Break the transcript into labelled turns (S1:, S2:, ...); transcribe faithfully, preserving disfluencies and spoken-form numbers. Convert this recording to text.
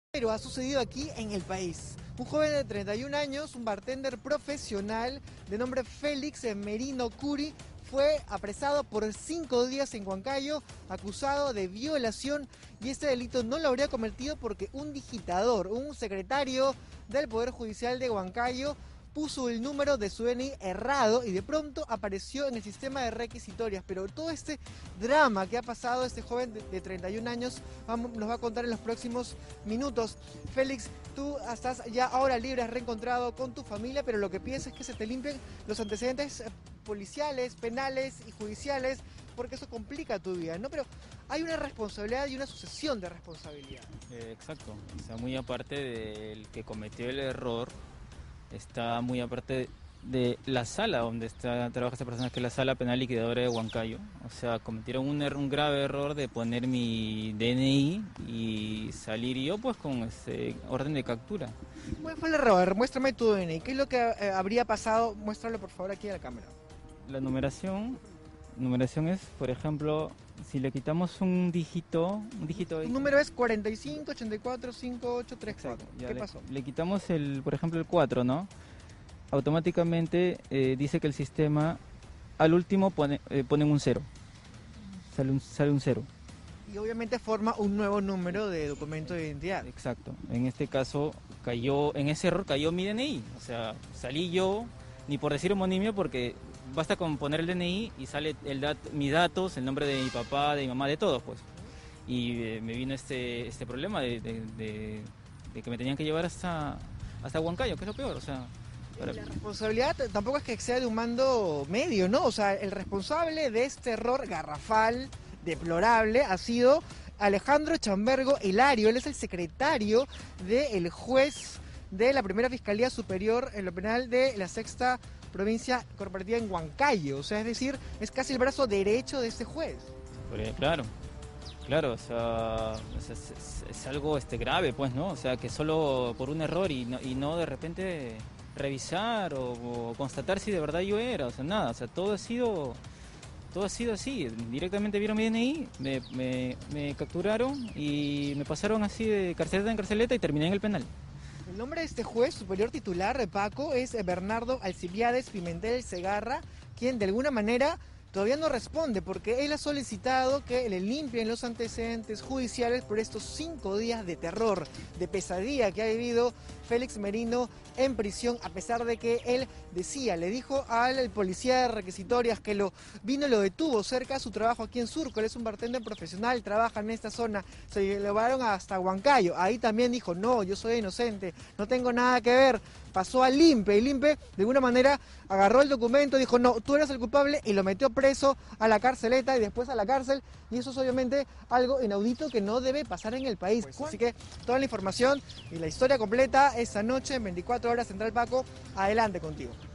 S1: Pero ha sucedido aquí en el país. Un joven de treinta y un años, un bartender profesional de nombre Félix Merino Curi, fue apresado por cinco días en Huancayo, acusado de violación, y este delito no lo habría cometido porque un digitador, un secretario del Poder Judicial de Huancayo, puso el número de su D N I errado y de pronto apareció en el sistema de requisitorias. Pero todo este drama que ha pasado este joven de, de treinta y un años vamos, nos va a contar en los próximos minutos. Félix, tú estás ya ahora libre, has reencontrado con tu familia, pero lo que pides es que se te limpien los antecedentes policiales, penales y judiciales, porque eso complica tu vida, ¿no? Pero hay una responsabilidad y una sucesión de responsabilidad.
S2: Eh, exacto, o sea, muy aparte del que cometió el error, está muy aparte de la sala donde está, trabaja esta persona, que es la sala penal liquidadora de Huancayo. O sea, cometieron un, er, un grave error de poner mi D N I y salir yo pues con ese orden de captura.
S1: ¿Cuál fue el error? Muéstrame tu D N I. ¿Qué es lo que eh, habría pasado? Muéstralo por favor aquí a la cámara.
S2: La numeración, numeración es, por ejemplo, si le quitamos un dígito, un dígito.
S1: Tu número es cuarenta y cinco, ochenta y cuatro, cincuenta y ocho, treinta y cuatro. ¿Qué
S2: le,
S1: pasó?
S2: Le quitamos el, por ejemplo, el cuatro, ¿no? Automáticamente eh, dice que el sistema al último pone, eh, ponen un cero. Sale un, sale un cero.
S1: Y obviamente forma un nuevo número de documento de identidad.
S2: Exacto. En este caso cayó, en ese error cayó mi D N I. O sea, salí yo, ni por decir homonimia, porque basta con poner el D N I y sale el dat mis datos, el nombre de mi papá, de mi mamá, de todos, pues. Y eh, me vino este este problema de, de, de, de que me tenían que llevar hasta, hasta Huancayo, que es lo peor, o sea.
S1: Para... La responsabilidad tampoco es que sea de un mando medio, ¿no? O sea, el responsable de este error garrafal, deplorable, ha sido Alejandro Chambergo Hilario. Él es el secretario del juez de la primera Fiscalía Superior en lo penal de la sexta provincia corporativa en Huancayo. O sea, es decir, es casi el brazo derecho de este juez.
S2: Claro, claro, o sea, es, es, es algo este, grave, pues, ¿no? O sea, que solo por un error y no, y no de repente revisar o, o constatar si de verdad yo era, o sea, nada, o sea, todo ha sido... Todo ha sido así, directamente vieron mi D N I, me, me, me capturaron y me pasaron así de carceleta en carceleta y terminé en el penal.
S1: El nombre de este juez superior titular de Paco es Bernardo Alcibiades Pimentel Segarra, quien de alguna manera todavía no responde porque él ha solicitado que le limpien los antecedentes judiciales por estos cinco días de terror, de pesadilla que ha vivido Félix Merino en prisión, a pesar de que él decía, le dijo al policía de requisitorias que lo vino y lo detuvo cerca de su trabajo aquí en Surco. Él es un bartender profesional, trabaja en esta zona, se llevaron hasta Huancayo, ahí también dijo, no, yo soy inocente, no tengo nada que ver. Pasó al Limpe y Limpe de alguna manera agarró el documento, dijo no, tú eres el culpable y lo metió preso a la carceleta y después a la cárcel, y eso es obviamente algo inaudito que no debe pasar en el país. Pues, así que toda la información y la historia completa esta noche en veinticuatro horas Central Paco, adelante contigo.